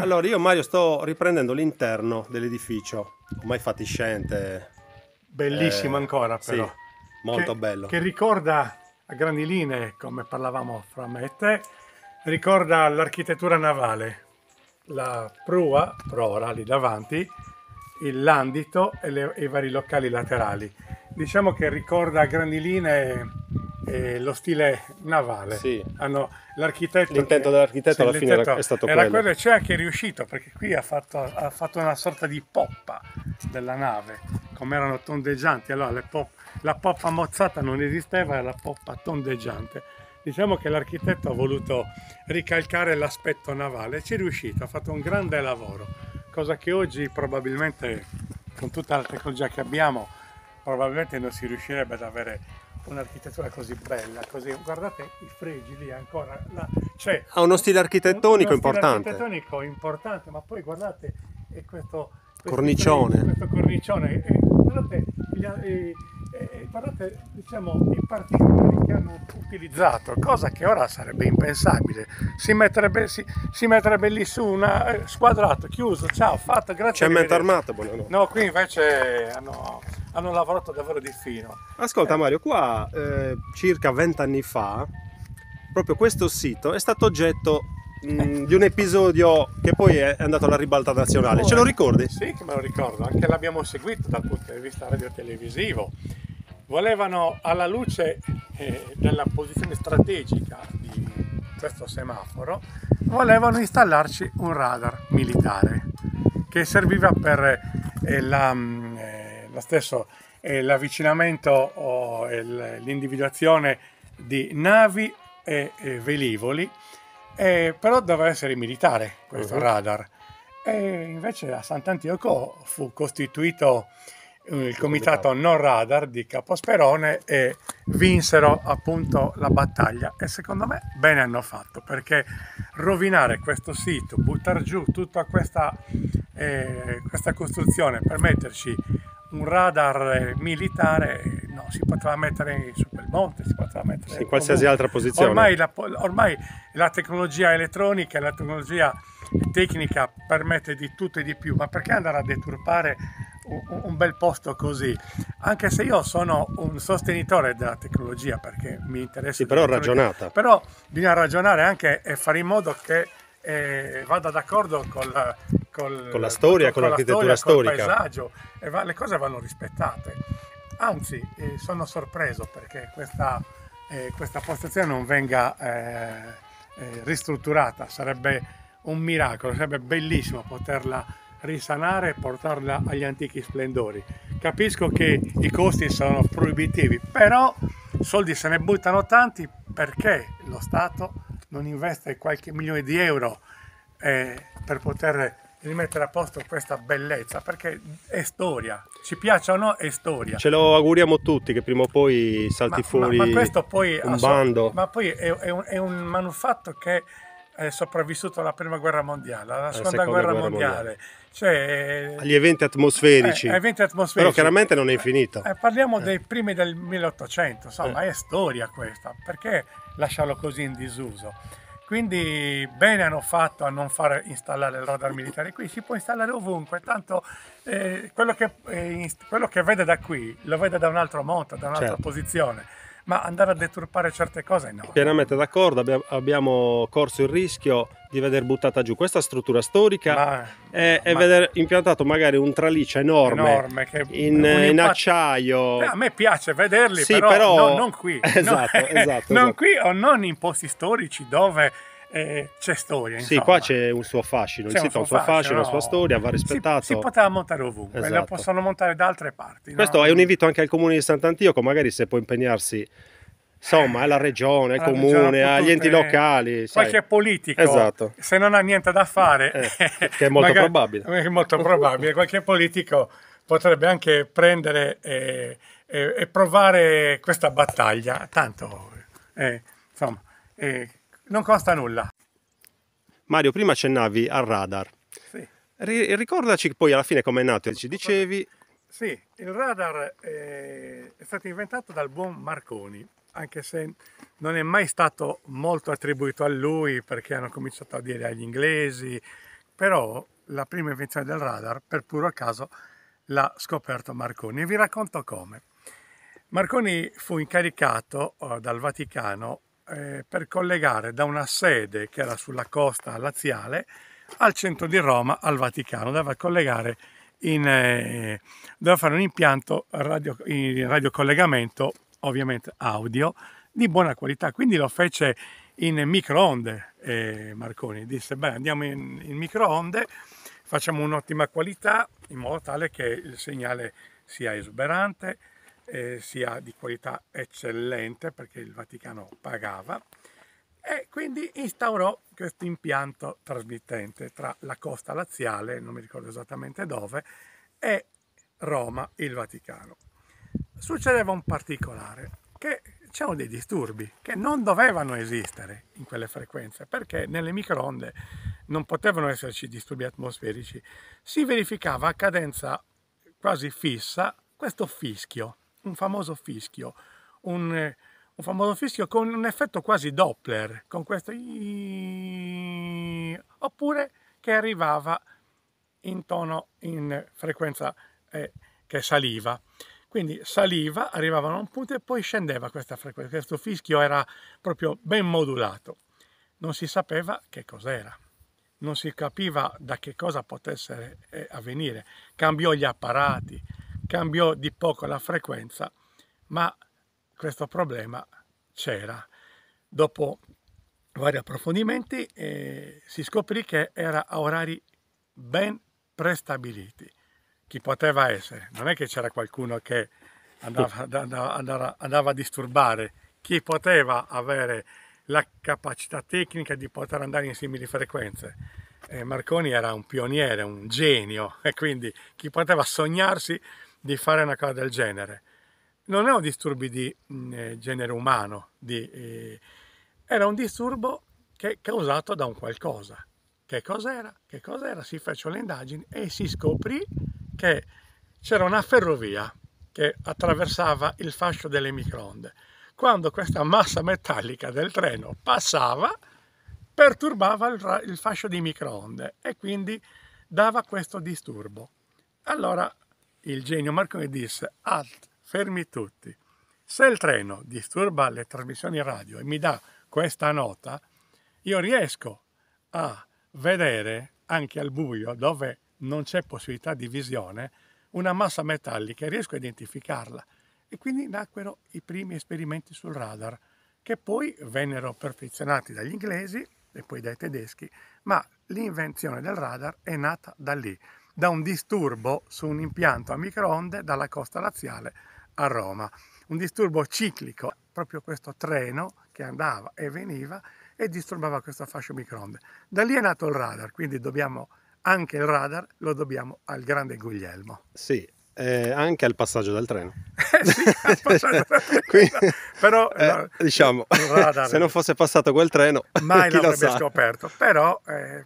Allora, io Mario sto riprendendo l'interno dell'edificio, ormai fatiscente. Bellissimo ancora Sì, però, molto bello. che ricorda a grandi linee, come parlavamo fra me e te, ricorda l'architettura navale, la prora lì davanti, il landito e i vari locali laterali. Diciamo che ricorda a grandi linee lo stile navale. Sì, L'architetto l'intento dell'architetto sì, alla fine l'architetto è stato era quello. quello e c'è anche riuscito, perché qui ha fatto una sorta di poppa della nave, come erano tondeggianti. Allora la poppa mozzata non esisteva, era la poppa tondeggiante. Diciamo che l'architetto ha voluto ricalcare l'aspetto navale e ci è riuscito, ha fatto un grande lavoro, cosa che oggi probabilmente, con tutta la tecnologia che abbiamo, probabilmente non si riuscirebbe ad avere un'architettura così bella, così. Guardate i fregi lì ancora, c'è Ha uno stile architettonico uno stile importante. architettonico importante, ma poi guardate Cornicione. questo cornicione, e guardate, guardate diciamo, i particolari che hanno utilizzato, cosa che ora sarebbe impensabile. Si metterebbe lì su una squadrato, chiuso, ciao, fatto, grazie. Cemento armato, buonanotte. No, qui invece hanno lavorato davvero di fino. Ascolta Mario, qua circa 20 anni fa, proprio questo sito è stato oggetto di un episodio che poi è andato alla ribalta nazionale. Ce lo ricordi? Sì, che me lo ricordo, anche l'abbiamo seguito dal punto di vista radiotelevisivo. Volevano, alla luce della posizione strategica di questo semaforo, volevano installarci un radar militare che serviva per lo stesso l'avvicinamento o l'individuazione di navi e velivoli, però doveva essere militare questo radar. E invece a Sant'Antioco fu costituito il comitato non radar di Caposperone e vinsero appunto la battaglia, e secondo me bene hanno fatto, perché rovinare questo sito, buttare giù tutta questa costruzione per metterci un radar militare, no, si poteva mettere su quel monte, si poteva mettere in qualsiasi altra posizione. Ormai la tecnologia elettronica e la tecnologia tecnica permette di tutto e di più, ma perché andare a deturpare un bel posto così? Anche se io sono un sostenitore della tecnologia, perché mi interessa. Sì, però ragionata. Però bisogna ragionare anche e fare in modo che vada d'accordo con la storia, con l'architettura storica, col paesaggio, e le cose vanno rispettate. Anzi, sono sorpreso perché questa postazione non venga ristrutturata. Sarebbe un miracolo, sarebbe bellissimo poterla risanare e portarla agli antichi splendori. Capisco che i costi sono proibitivi, però soldi se ne buttano tanti, perché lo Stato non investe qualche milione di euro per poter rimettere a posto questa bellezza, perché è storia, ci piaccia o no, è storia. Ce lo auguriamo tutti che prima o poi salti fuori ma questo poi un bando. Ma poi è un manufatto che è sopravvissuto alla prima guerra mondiale, alla seconda guerra mondiale. Cioè, agli eventi atmosferici. Però chiaramente non è infinito. Parliamo dei primi del 1800, insomma, è storia questa, perché lasciarlo così in disuso? Quindi bene hanno fatto a non far installare il radar militare qui, si può installare ovunque, tanto quello che vede da qui lo vede da un altro monte, da un'altra posizione, ma andare a deturpare certe cose no. Pienamente d'accordo, abbiamo corso il rischio di veder buttata giù questa struttura storica e veder impiantato magari un traliccio enorme in acciaio. A me piace vederli, sì, però non qui. Esatto. Non qui o non in posti storici dove c'è storia. Insomma. Sì, qua c'è un suo fascino, il sito ha un suo fascino, una sua storia, va rispettato. Si poteva montare ovunque, lo possono montare da altre parti. Questo è un invito anche al comune di Sant'Antioco, magari se può impegnarsi, insomma, alla regione, al comune, agli enti locali. Qualche politico, se non ha niente da fare, che è molto probabile. È molto probabile, qualche politico potrebbe anche prendere e provare questa battaglia, tanto insomma non costa nulla. Mario, prima accennavi al radar. Sì. Ricordaci poi alla fine come è nato, ci dicevi. Sì, il radar è stato inventato dal buon Marconi, anche se non è mai stato molto attribuito a lui, perché hanno cominciato a dire agli inglesi, però la prima invenzione del radar, per puro caso, l'ha scoperto Marconi. E vi racconto come. Marconi fu incaricato dal Vaticano per collegare da una sede che era sulla costa laziale al centro di Roma al Vaticano. Doveva collegare doveva fare un impianto in radiocollegamento, ovviamente audio, di buona qualità. Quindi lo fece in microonde. Marconi disse: beh, andiamo in microonde, facciamo un'ottima qualità in modo tale che il segnale sia esuberante, sia di qualità eccellente, perché il Vaticano pagava, e quindi instaurò questo impianto trasmittente tra la costa laziale, non mi ricordo esattamente dove, e Roma, il Vaticano. Succedeva un particolare, che c'erano dei disturbi che non dovevano esistere in quelle frequenze, perché nelle microonde non potevano esserci disturbi atmosferici. Si verificava a cadenza quasi fissa questo fischio, un famoso fischio con un effetto quasi Doppler, con questo oppure che arrivava in frequenza che saliva. Quindi saliva, arrivavano a un punto e poi scendeva questa frequenza. Questo fischio era proprio ben modulato. Non si sapeva che cos'era, non si capiva da che cosa potesse avvenire. Cambiò gli apparati, cambiò di poco la frequenza, ma questo problema c'era. Dopo vari approfondimenti si scoprì che era a orari ben prestabiliti. Chi poteva essere? Non è che c'era qualcuno che andava a disturbare. Chi poteva avere la capacità tecnica di poter andare in simili frequenze? Marconi era un pioniere, un genio, e quindi chi poteva sognarsi di fare una cosa del genere? Non erano disturbi di genere umano, era un disturbo causato da un qualcosa. Che cos'era? Che cos'era? Si fecero le indagini e si scoprì che c'era una ferrovia che attraversava il fascio delle microonde. Quando questa massa metallica del treno passava, perturbava il fascio di microonde e quindi dava questo disturbo. Allora il genio Marconi disse: alt, fermi tutti. Se il treno disturba le trasmissioni radio e mi dà questa nota, io riesco a vedere anche al buio, dove non c'è possibilità di visione, una massa metallica e riesco a identificarla. E quindi nacquero i primi esperimenti sul radar, che poi vennero perfezionati dagli inglesi e poi dai tedeschi, ma l'invenzione del radar è nata da lì, da un disturbo su un impianto a microonde dalla costa laziale a Roma. Un disturbo ciclico, proprio questo treno che andava e veniva e disturbava questo fascio microonde. Da lì è nato il radar, quindi anche il radar lo dobbiamo al grande Guglielmo. Sì, anche al passaggio del treno. Sì, al passaggio del treno. Quindi, però diciamo, il radar, se non fosse passato quel treno, mai chi l'avrebbe lo sa. scoperto. Però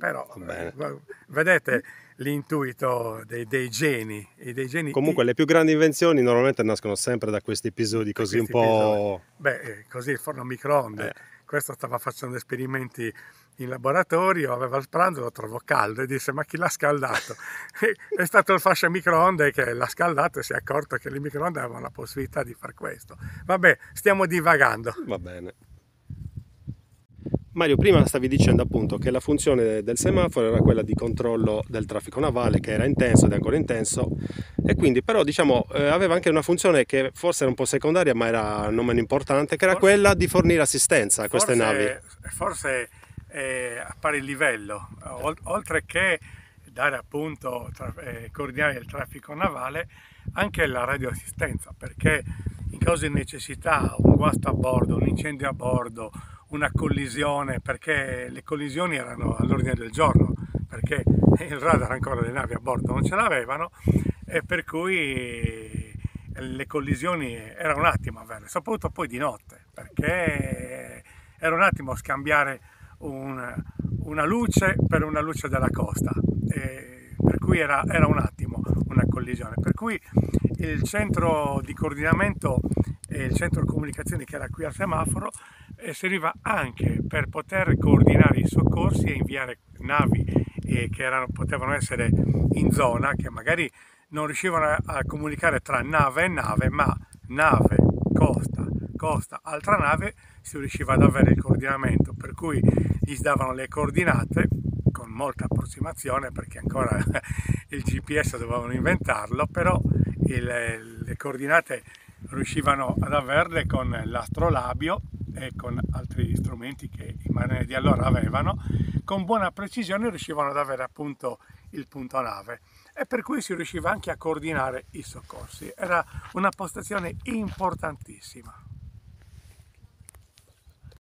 vedete l'intuito dei geni. Comunque le più grandi invenzioni normalmente nascono sempre da questi episodi così un po'... Così il forno a microonde. Questo stava facendo esperimenti in laboratorio, aveva il pranzo, lo trovò caldo e disse: ma chi l'ha scaldato? È stato il fascio a microonde che l'ha scaldato e si è accorto che le microonde avevano la possibilità di far questo. Vabbè, stiamo divagando. Va bene. Mario, prima stavi dicendo appunto che la funzione del semaforo era quella di controllo del traffico navale, che era intenso ed è ancora intenso, e quindi però diciamo aveva anche una funzione che forse era un po' secondaria ma era non meno importante, che era quella di fornire assistenza a queste navi. Forse a pari livello, oltre che dare appunto coordinare il traffico navale, anche la radioassistenza, perché in caso di necessità, un guasto a bordo, un incendio a bordo, una collisione, perché le collisioni erano all'ordine del giorno, perché il radar ancora le navi a bordo non ce l'avevano, e per cui le collisioni era un attimo averle, soprattutto poi di notte, perché era un attimo scambiare una luce per una luce della costa, per cui era un attimo una collisione, per cui il centro di coordinamento e il centro di comunicazioni che era qui al semaforo serviva anche per poter coordinare i soccorsi e inviare navi potevano essere in zona, che magari non riuscivano a comunicare tra nave e nave, ma nave, costa, costa, altra nave, si riusciva ad avere il coordinamento, per cui gli davano le coordinate con molta approssimazione, perché ancora il GPS dovevano inventarlo, però le coordinate riuscivano ad averle con l'astrolabio e con altri strumenti che i marinai di allora avevano. Con buona precisione riuscivano ad avere appunto il punto nave, e per cui si riusciva anche a coordinare i soccorsi. Era una postazione importantissima.